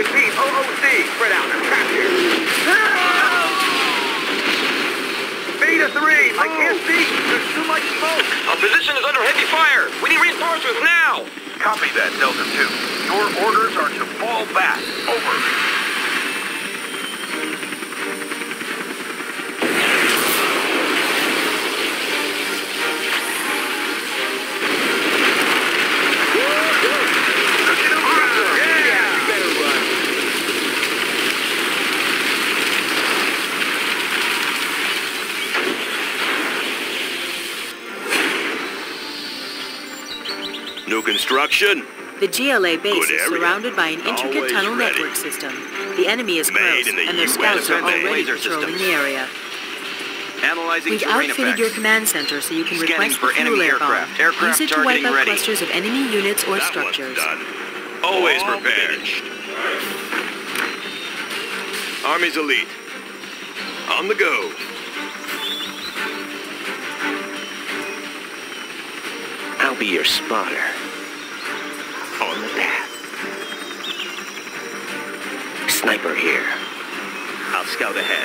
Repeat, OOC. Spread out. Trapped here. Beta 3, I can't see. There's too much smoke. Our position is under heavy fire. We need reinforcements now. Copy that, Delta 2. Your orders are to fall back. Over. New construction? The GLA base Good is area. surrounded by an intricate Always tunnel ready. network system. The enemy is Made close, in the and their US scouts are of A. already Laser patrolling systems. the area. Analyzing We've terrain outfitted effects. your command center so you can Scanning request the for fuel enemy air bomb. aircraft. Aircraft Use it to wipe targeting out ready. clusters of enemy units or That structures. one's done. Always All prepared. finished. Army's elite. On the go. I'll be your spotter. On the path. Sniper here. I'll scout ahead.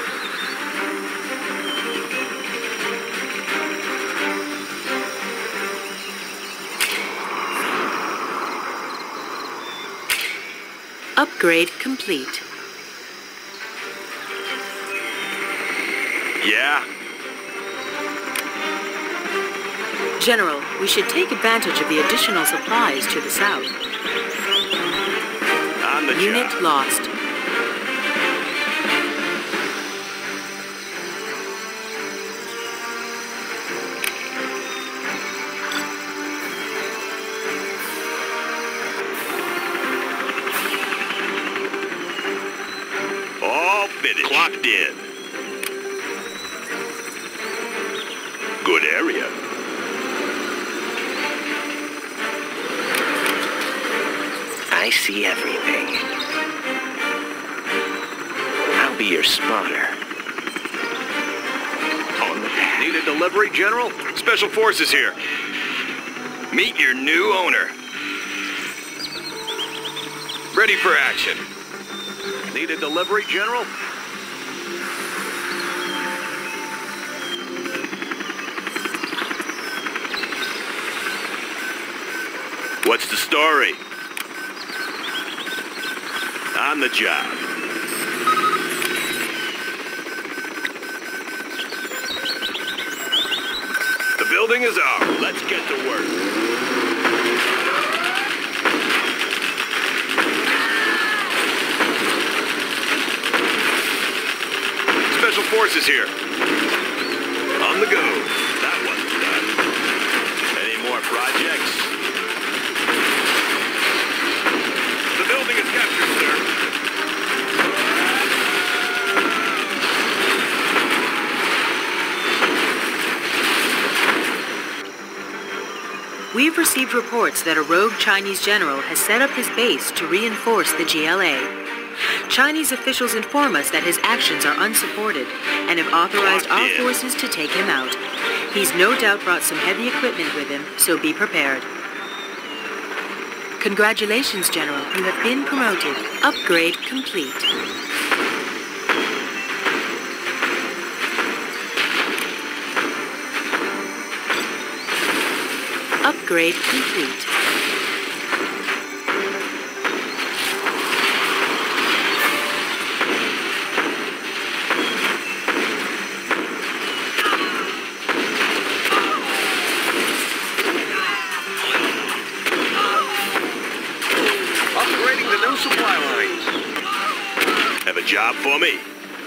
Upgrade complete. Yeah? General, we should take advantage of the additional supplies to the south. On the Unit job. lost. All finished. Clocked in. Good area. I see everything. I'll be your spotter. On the path. Need a delivery, General? Special Forces here. Meet your new owner. Ready for action. Need a delivery, General? What's the story? On the job. The building is ours. Let's get to work. Special Forces here. On the go. That one's done. Any more projects? The building is captured, sir. We've received reports that a rogue Chinese general has set up his base to reinforce the GLA. Chinese officials inform us that his actions are unsupported and have authorized our forces to take him out. He's no doubt brought some heavy equipment with him, so be prepared. Congratulations, General. You have been promoted. Upgrade complete. Upgrade complete. Upgrading the new supply lines. Have a job for me?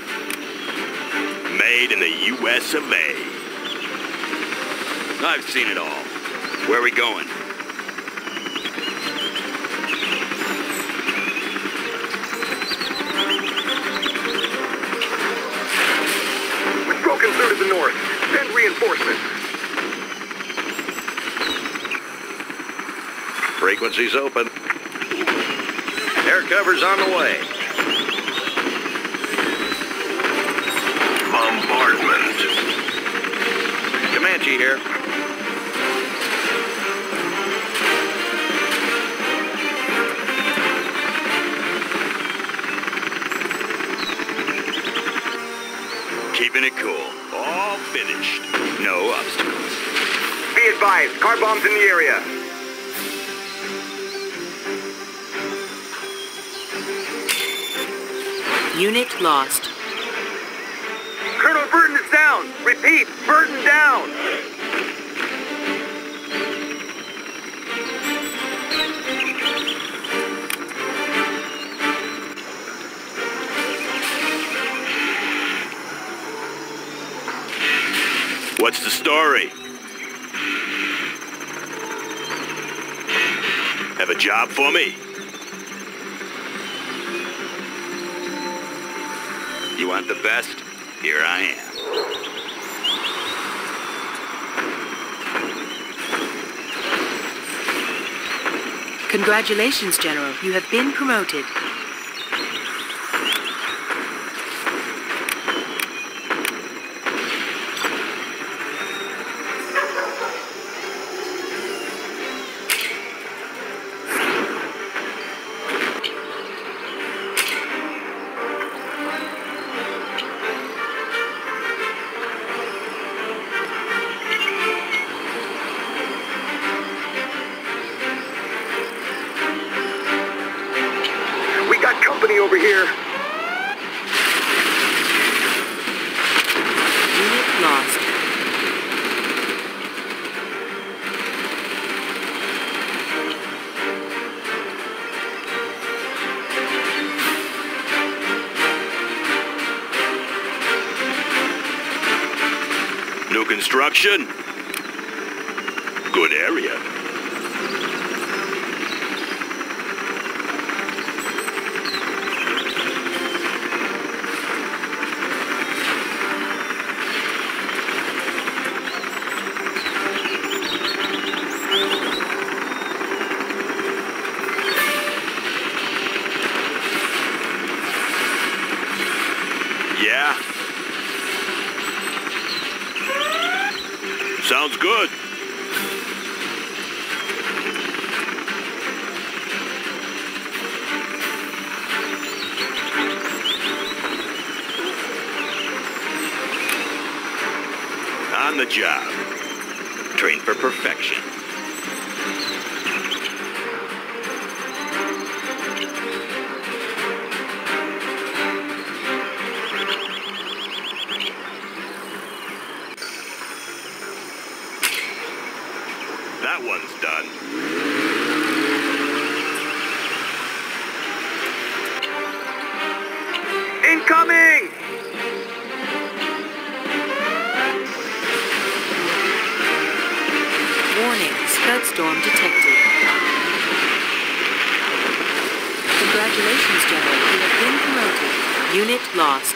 Made in the US of A. I've seen it all. Where are we going? We've broken through to the north. Send reinforcements. Frequency's open. Air cover's on the way. Bombardment. Comanche here. Pretty cool. All finished. No obstacles. Be advised, car bombs in the area. Unit lost. Colonel Burton is down. Repeat, Burton down. What's the story? Have a job for me? You want the best? Here I am. Congratulations, General. You have been promoted. Over here. Unit lost. New construction. Good area. Yeah. Sounds good. On the job. Train for perfection. That one's done. Incoming! Warning, Scud storm detected. Congratulations, General. You have been promoted. Unit lost.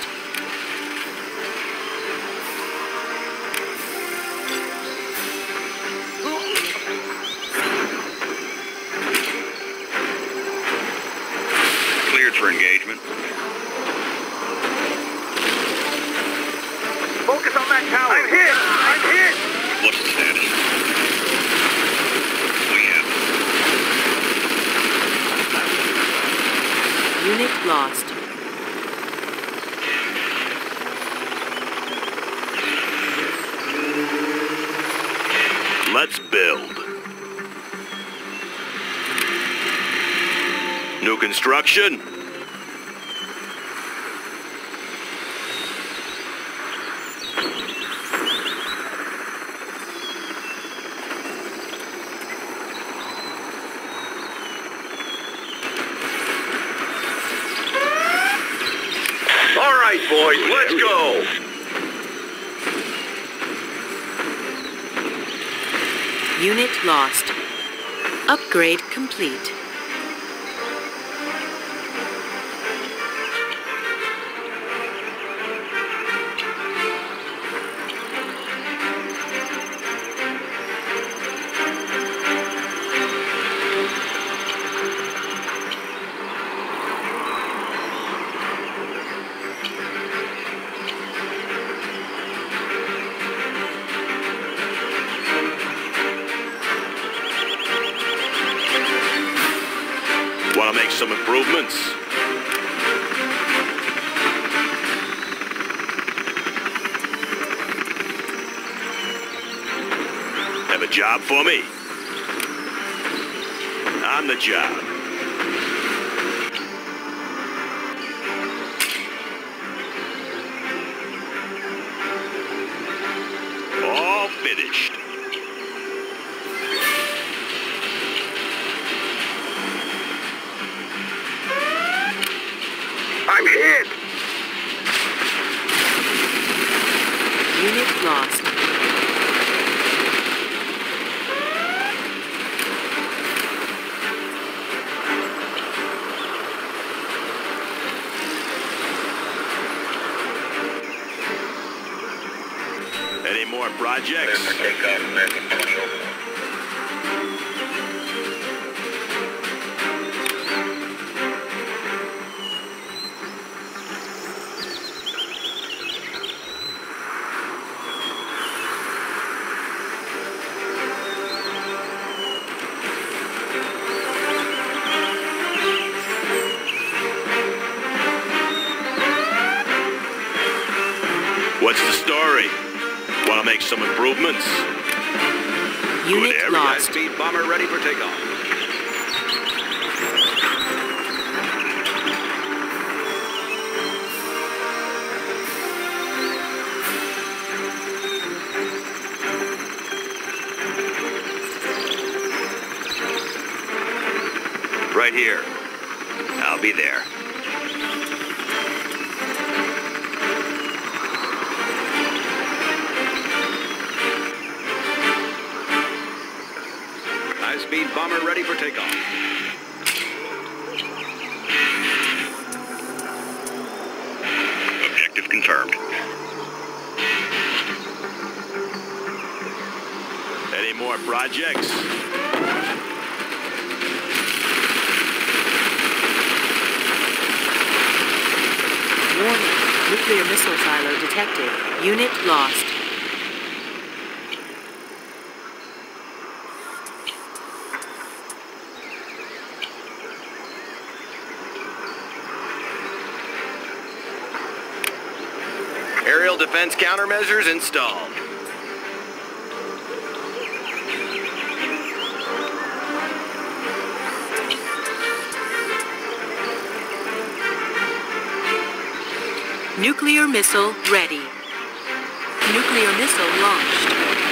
Cleared for engagement. Focus on that tower. I'm hit! I'm hit! What's the status? We have. Unit lost. Let's build. New construction. All right, boys, let's go. Unit lost. Upgrade complete. Want to make some improvements? Job for me. On the job. All finished. I'm hit! Unit lost. Any more projects? What's the story? Want to make some improvements? Unit area. lost. High-speed bomber ready for takeoff. Right here. I'll be there. High-speed bomber ready for takeoff. Objective confirmed. Any more projects? Warning. Nuclear missile silo detected. Unit lost. Aerial defense countermeasures installed. Nuclear missile ready. Nuclear missile launched.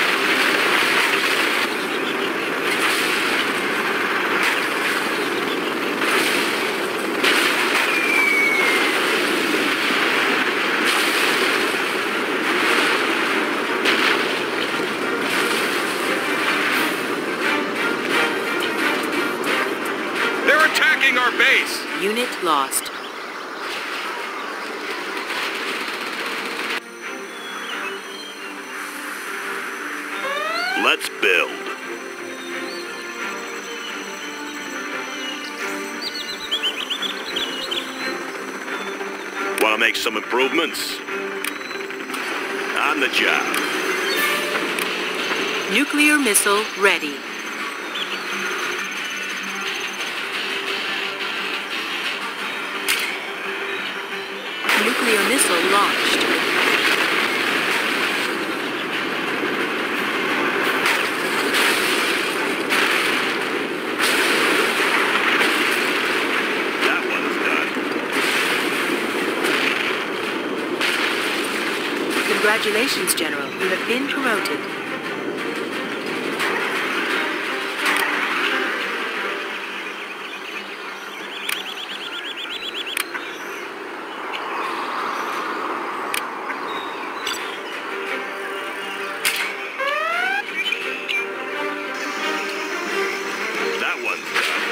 They're attacking our base! Unit lost. Let's build. Want to make some improvements? On the job. Nuclear missile ready. Nuclear missile launched. That one's done. Congratulations, General. You have been promoted. That one's done.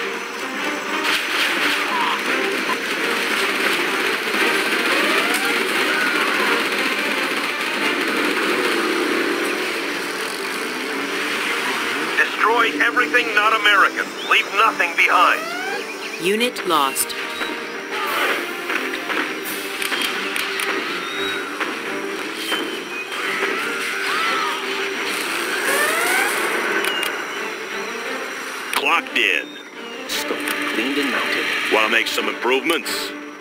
Destroy everything not American. Leave nothing behind. Unit lost. Clocked in. Stolen, cleaned and mounted. Want to make some improvements?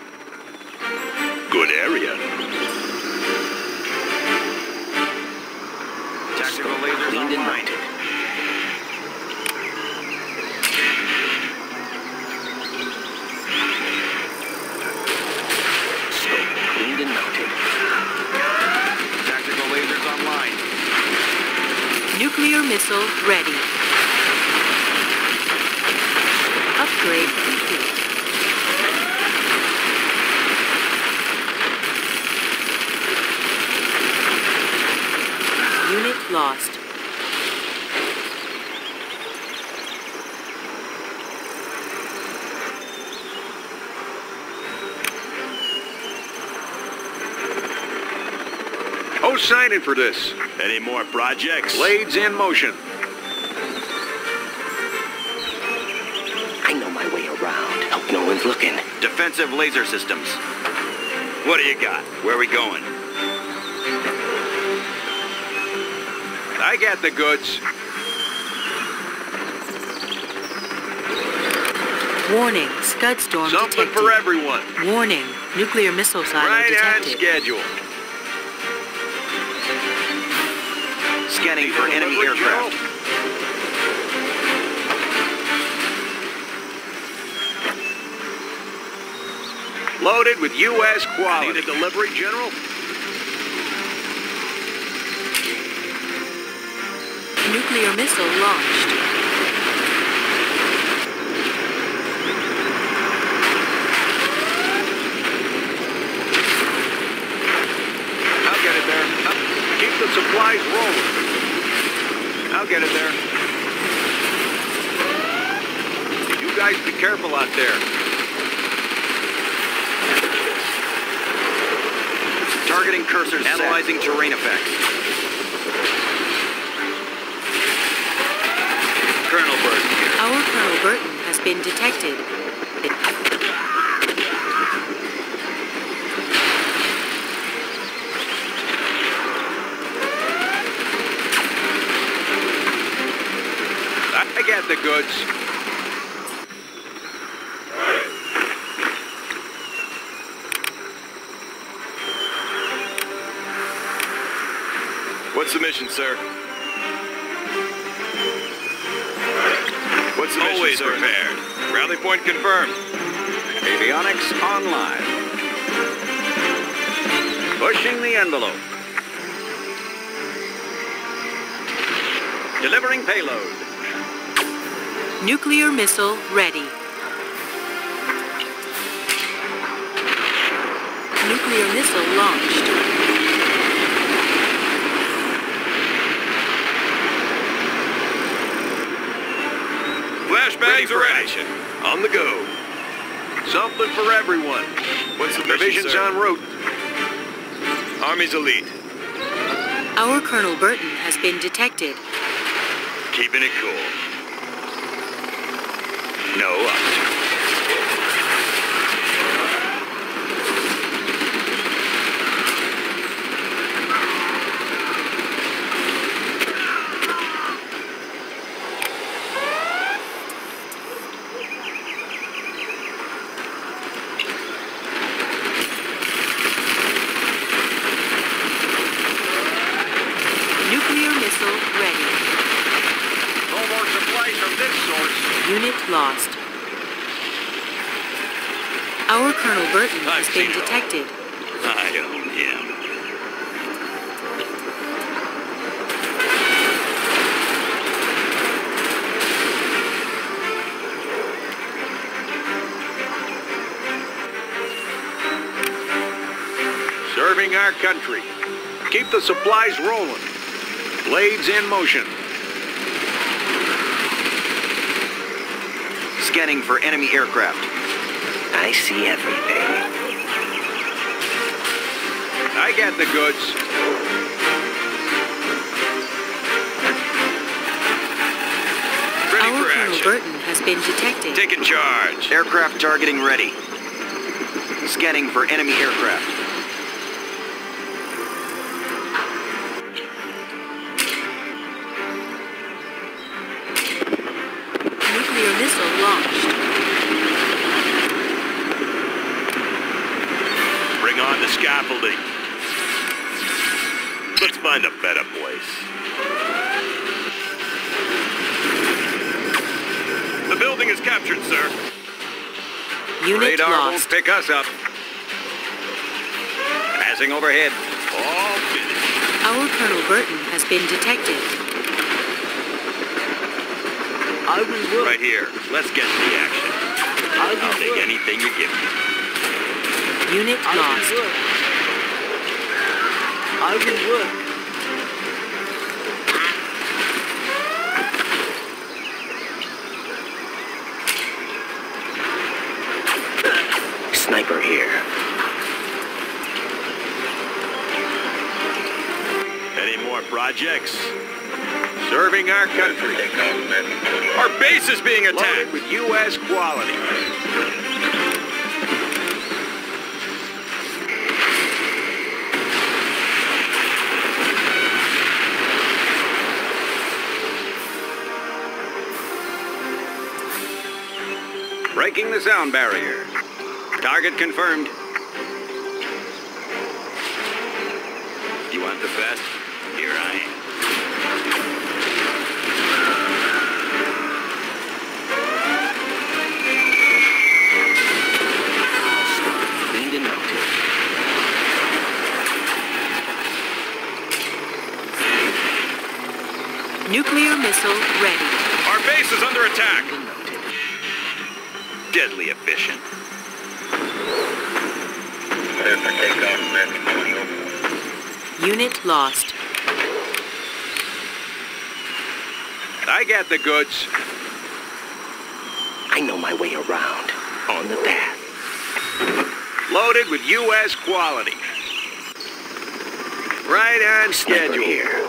Good area. Tactical lasers Cleaned and online. mounted. missile ready. Upgrade complete. Unit lost. Who's signing for this? Any more projects? Blades in motion. I know my way around. Hope no one's looking. Defensive laser systems. What do you got? Where are we going? I got the goods. Warning, Scud storm Something detected. for everyone. Warning, nuclear missile silo Right on detected. schedule. Scanning for enemy Delivery, aircraft. General? Loaded with U.S. quality. Need a delivery, General? Nuclear missile launched. I'll get it there. Keep the supplies rolling. I'll get it there. You guys be careful out there. Targeting cursors. Analyzing terrain effects. Colonel Burton here. Our Colonel Burton has been detected. I got the goods. What's the mission, sir? What's the mission, Always sir? prepared. Rally point confirmed. Avionics online. Pushing the envelope. Delivering payload. Nuclear missile ready. Nuclear missile launched. Flashbangs are ready. action. On the go. Something for everyone. What's the Provisions mission, sir? en route. Army's elite. Our Colonel Burton has been detected. Keeping it cool. No option. Nuclear missile ready. No more supplies from this source. Unit lost. Our Colonel Burton has I've been seen it all. detected. I own him. Serving our country. Keep the supplies rolling. Blades in motion. Scanning for enemy aircraft. I see everything. I got the goods. Ready Our for Colonel action. Burton has been detected. Taking charge. Aircraft targeting ready. Scanning for enemy aircraft. Nuclear missile launched. Bring on the scaffolding. Let's find a better place. The building is captured, sir. Unit Radar won't lost. pick us up. Passing overhead. All finished. Our Colonel Burton has been detected. I will work. Right here. Let's get to the action. I will I'll take work. anything you give me. Unit I lost. will work. I will work. Sniper here. Any more projects? Serving our country. Our base is being Loaded attacked. with U.S. quality. Breaking the sound barrier. Target confirmed. You want the best? Here I am. Cleaned and melted. Nuclear missile ready. Our base is under attack. Cleaned and melted. Deadly efficient. Unit lost. I got the goods. I know my way around. On the path. Loaded with U.S. quality. Right on Sniper schedule. here.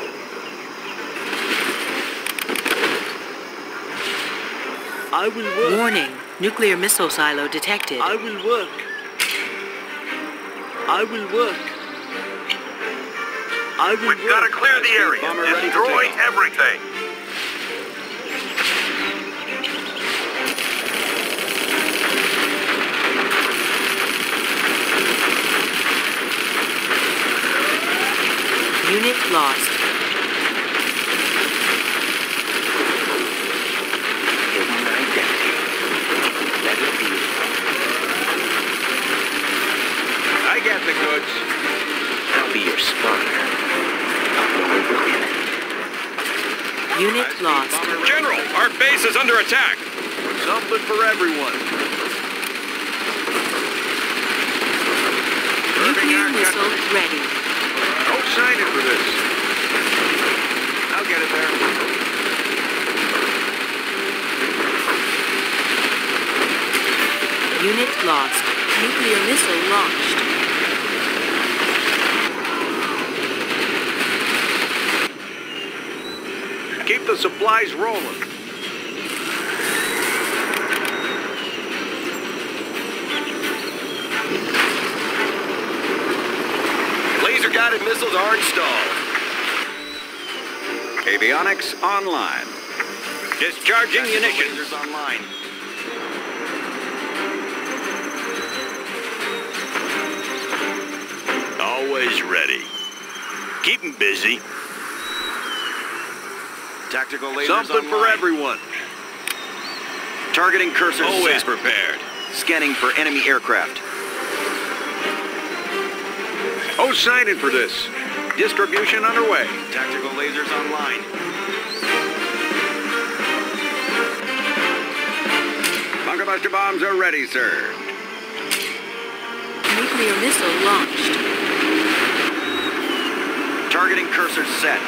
I will work. Warning. Nuclear missile silo detected. I will work. I will work. I will We've got to clear the area. Bomber ready to Destroy take off. everything. Unit lost. Hidden identity. Let it be. I got the goods. I'll be your spotter. I'll know we're within it. Unit lost. General, our base is under attack. Something for everyone. Nuclear missile ready. Don't sign it for this. I'll get it there. Unit lost. Nuclear missile launched. Keep the supplies rolling. Laser-guided missiles are installed. Avionics online. Discharging munitions. Lasers online. Always ready. Keep 'em busy. Tactical lasers Something for online. everyone. Targeting cursor Always set. prepared. Scanning for enemy aircraft. Oh, sign in for this. Distribution underway. Tactical lasers online. Bunker buster bombs are ready, sir. Nuclear missile launched. Targeting cursor set.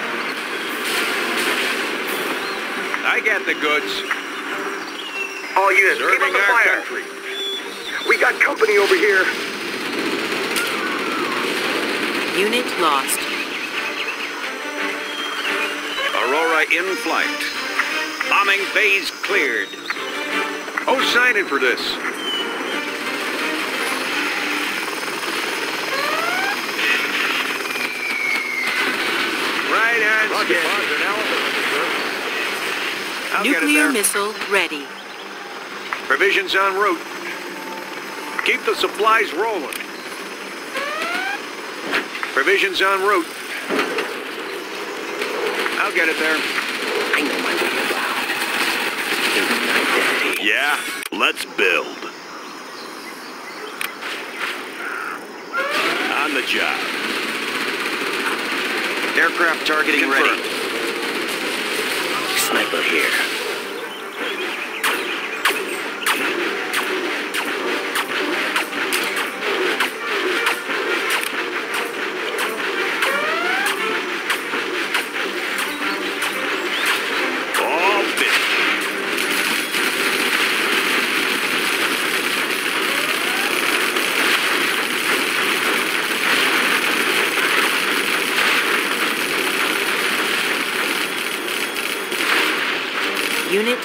I got the goods. All units, keep Serving up the our fire. country. We got company over here. Unit lost. Aurora in flight. Bombing phase cleared. Oh, sign in for this. Right on schedule. I'll get it Nuclear there. missile ready. Provisions en route. Keep the supplies rolling. Provisions en route. I'll get it there. I know my way around. Hidden identity. Yeah, let's build. On the job. Aircraft targeting Confirmed. ready. Sniper here.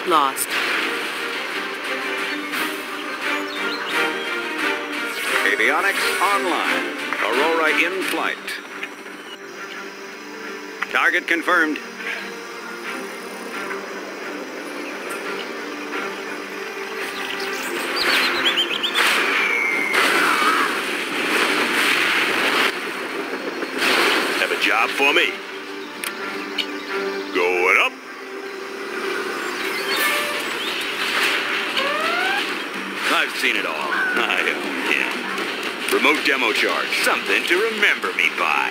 lost. Avionics online. Aurora in flight. Target confirmed. Have a job for me? Going up. I've seen it all. Yeah. Remote demo charge. Something to remember me by.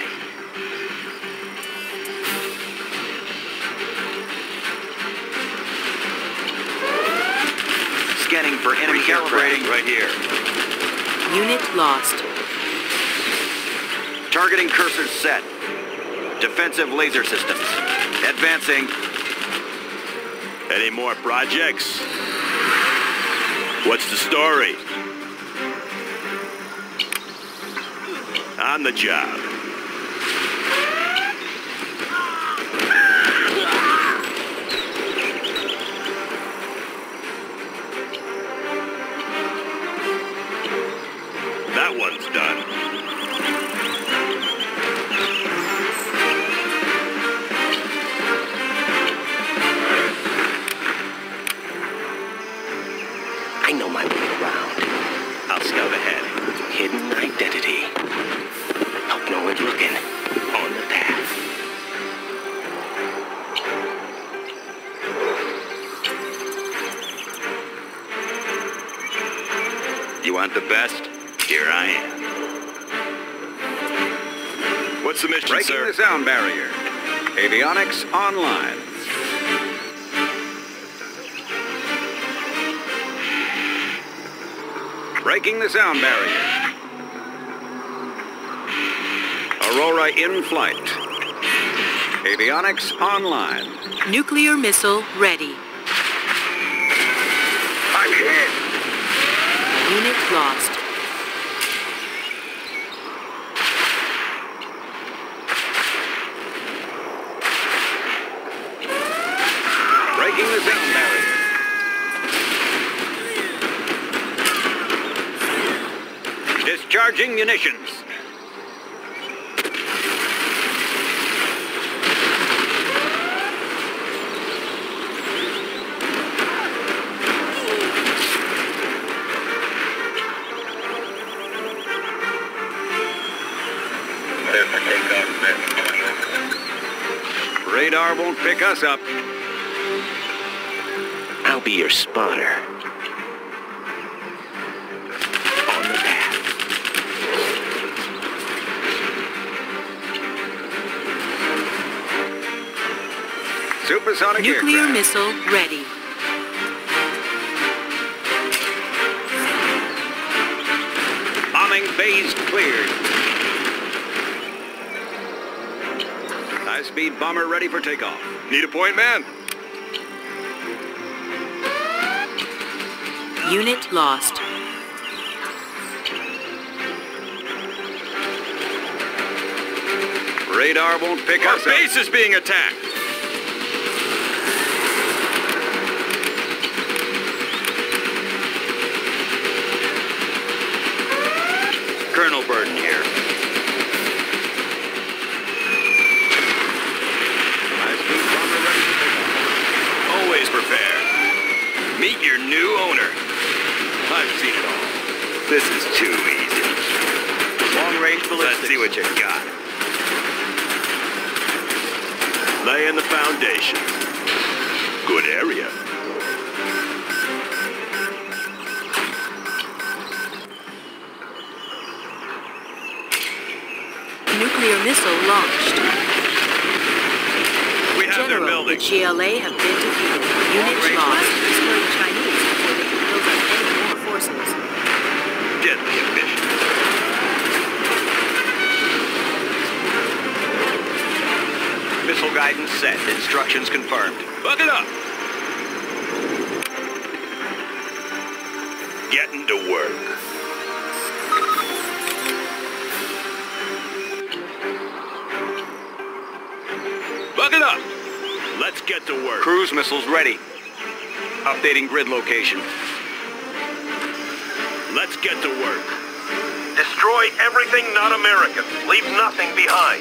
Scanning for enemy aircraft. Right here. Unit lost. Targeting cursors set. Defensive laser systems. Advancing. Any more projects? What's the story? On the job. That one's done. I know my way around. I'll scout ahead. Hidden identity. Hope no one's looking. On the path. You want the best? Here I am. What's the mission, Breaking sir? the sound barrier. Avionics online. Breaking the sound barrier. Aurora in flight. Avionics online. Nuclear missile ready. I'm hit. Unit lost. Breaking the sound barrier. Discharging munitions. Radar won't pick us up. I'll be your spotter. On the path. Supersonic Nuclear aircraft. missile ready. Bombing phase cleared. High-speed bomber ready for takeoff. Need a point, man? Unit lost. Radar won't pick Our us up. base is being attacked. Colonel Burden here. High-speed bomber ready for takeoff. Always prepare. Meet your new owner. I've seen it all. This is too easy. Long-range ballistics. Let's see what you got. Laying the foundation. Good area. Nuclear missile launched. We have their General, the building. GLA have been defeated. Units Long-range lost. Destroy the Chinese before they can build up any more forces. Deadly ambition. Missile guidance set. Instructions confirmed. Buck it up. Getting to work. Buck it up. Let's get to work. Cruise missiles ready. Updating grid location. Let's get to work. Destroy everything not American. Leave nothing behind.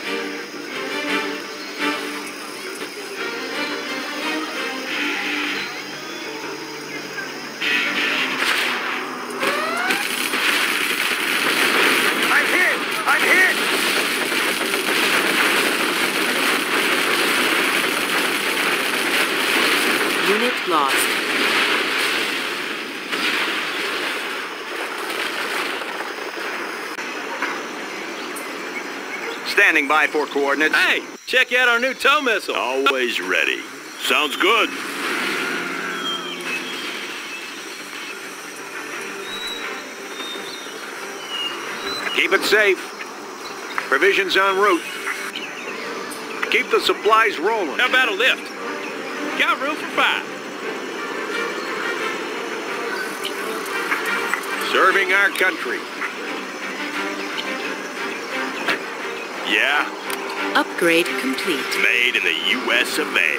I'm hit! I'm hit! Unit lost. Standing by for coordinates. Hey, check out our new tow missile. Always ready. Sounds good. Keep it safe. Provisions en route. Keep the supplies rolling. How about a lift? Got room for 5. Serving our country. Yeah, Upgrade complete. made in the U.S. of A.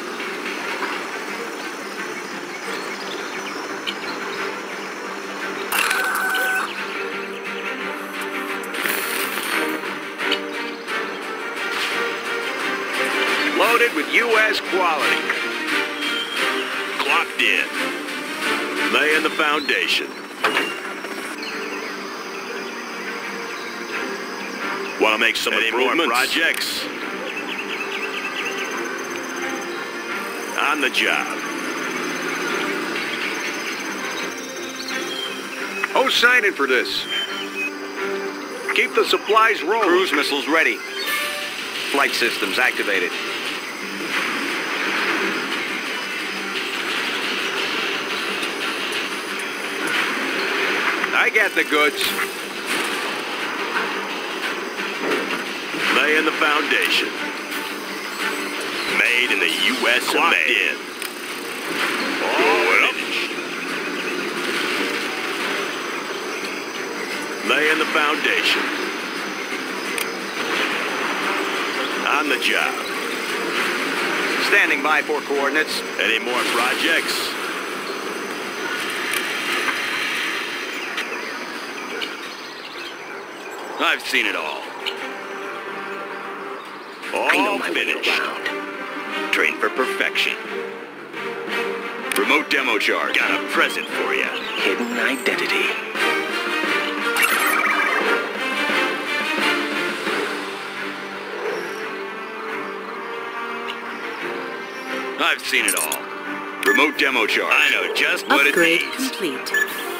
Loaded with U.S. quality. Clocked in. Laying the foundation. Want to make some improvements? More projects? On the job. Who's signing for this? Keep the supplies rolling. Cruise missiles ready. Flight systems activated. I got the goods. Laying the foundation. Made in the U.S. of A. In. All finished. Laying the foundation. On the job. Standing by for coordinates. Any more projects? I've seen it all. I know my way finished. around. Trained for perfection. Remote demo charge. Got a present for you. Hidden identity. I've seen it all. Remote demo charge. I know just what Upgrade it needs. complete.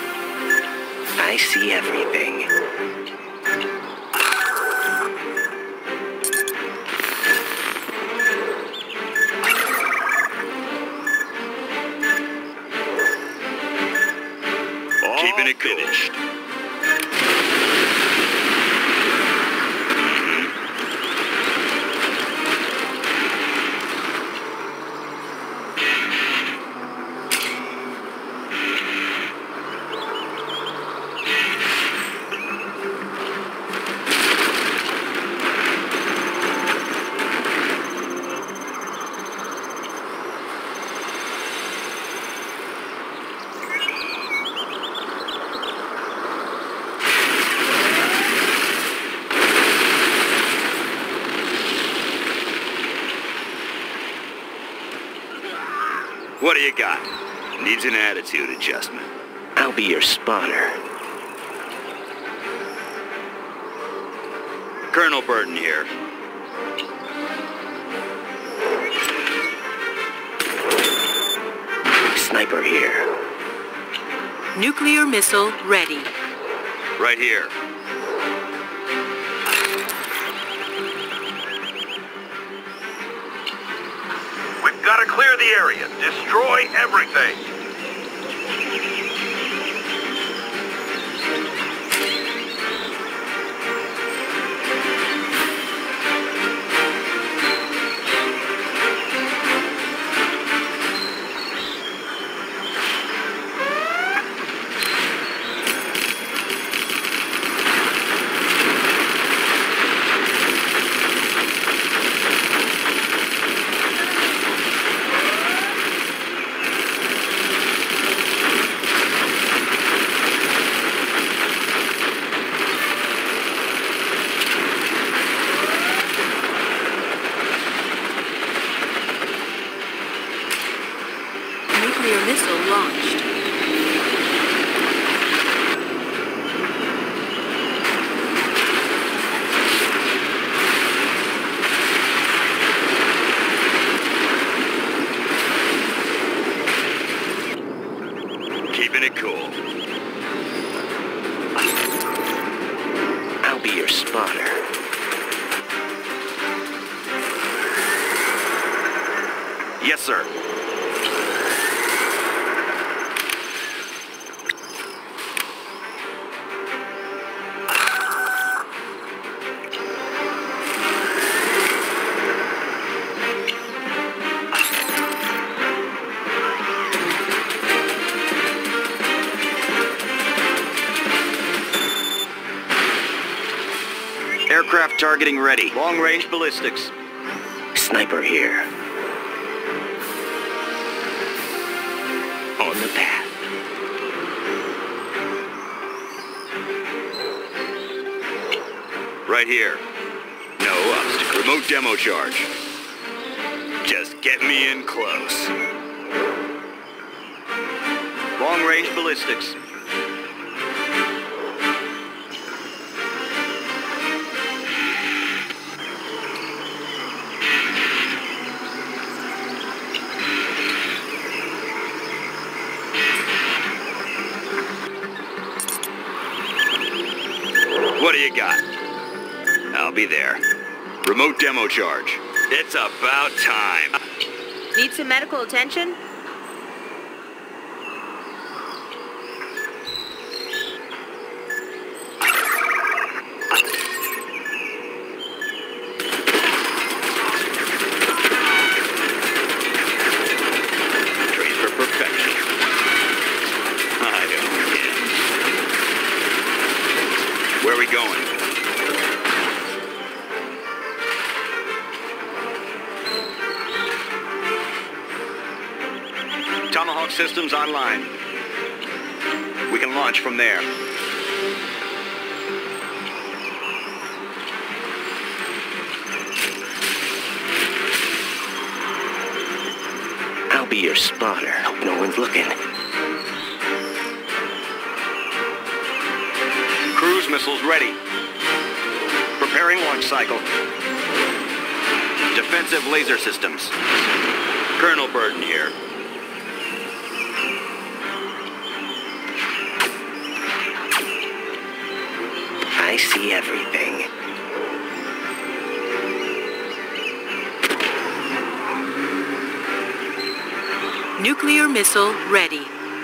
I see everything. Keeping it finished. What do you got? Needs an attitude adjustment. I'll be your spawner. Colonel Burton here. Sniper here. Nuclear missile ready. Right here. We've got to clear the area. Destroy everything. I'll be your spotter. Yes, sir. Aircraft targeting ready. Long-range ballistics. Sniper here. On the path. Right here. No obstacle. Remote demo charge. Just get me in close. Long-range ballistics. What do you got? I'll be there. Remote demo charge. It's about time. Need some medical attention? Trained for perfection. I don't care. Where are we going? Tomahawk systems online. We can launch from there. I'll be your spotter. Hope no one's looking. Cruise missiles ready. Preparing launch cycle. Defensive laser systems. Colonel Burton here. I see everything. Nuclear missile ready.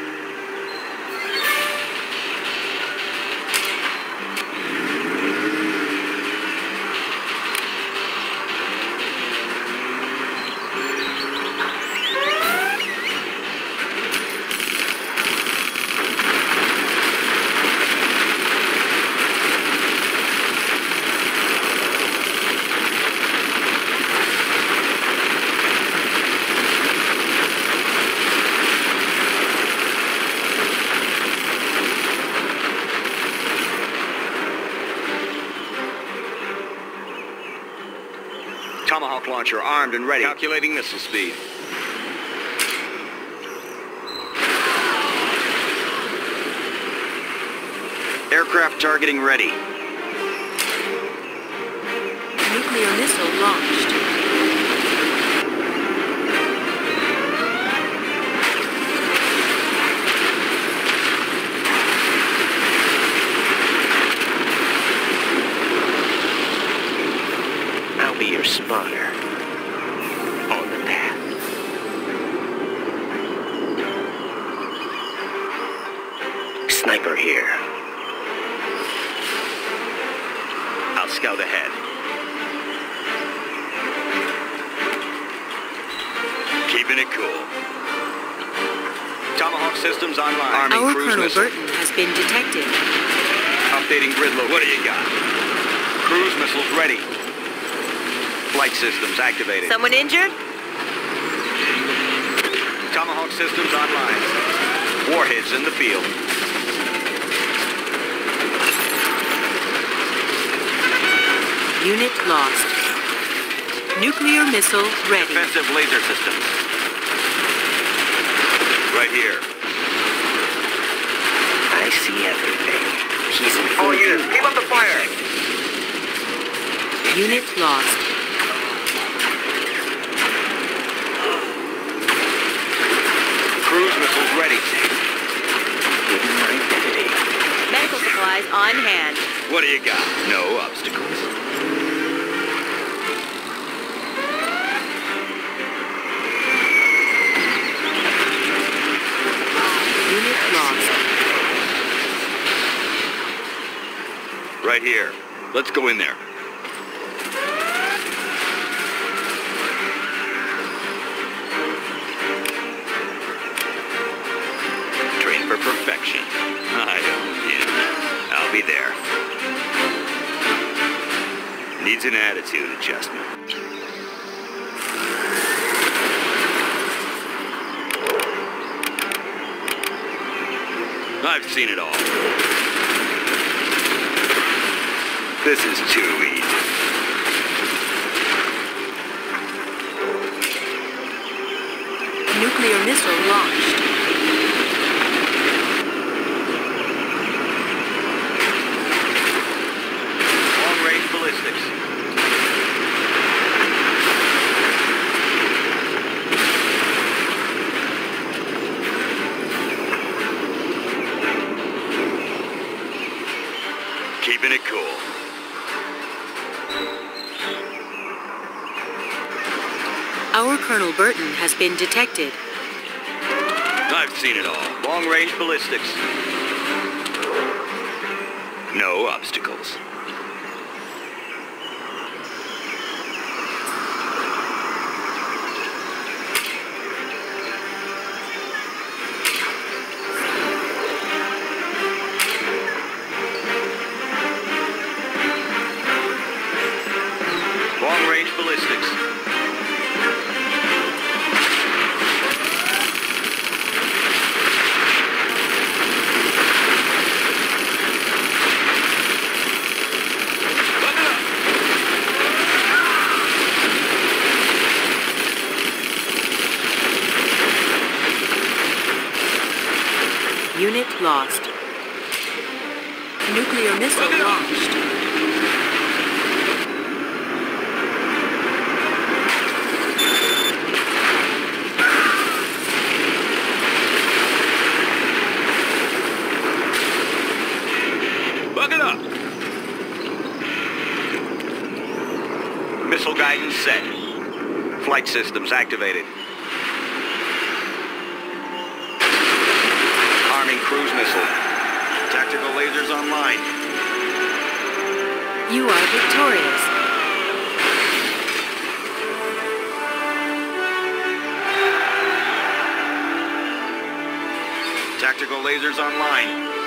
Tomahawk launcher armed and ready. Calculating missile speed. Aircraft targeting ready. Nuclear missile launched. I'll be your spotter. On the path. Sniper here. I'll scout ahead. Keeping it cool. Tomahawk systems online. Arming Our cruise Colonel missile. Burton has been detected. Updating grid location. What do you got? Cruise missiles ready. Flight systems activated. Someone injured? Tomahawk systems online. Warheads in the field. Unit lost. Nuclear missile ready. Defensive laser systems. Right here. I see everything. He's in full All units, view. keep up the fire. Unit lost. Cruise missiles ready. Hidden identity. Medical supplies. supplies on hand. What do you got? No obstacles. Unit lost. Right here. Let's go in there. Train for perfection. I own him. I'll be there. Needs an attitude adjustment. I've seen it all. This is too easy. Nuclear missile launched. Long-range ballistics. Keeping it cool. Our Colonel Burton has been detected. I've seen it all. Long-range ballistics. No obstacles. Long-range ballistics. Unit lost. Nuclear missile launched. Buck it up! Missile guidance set. Flight systems activated. Arming cruise missile. Tactical lasers online. You are victorious. Tactical lasers online.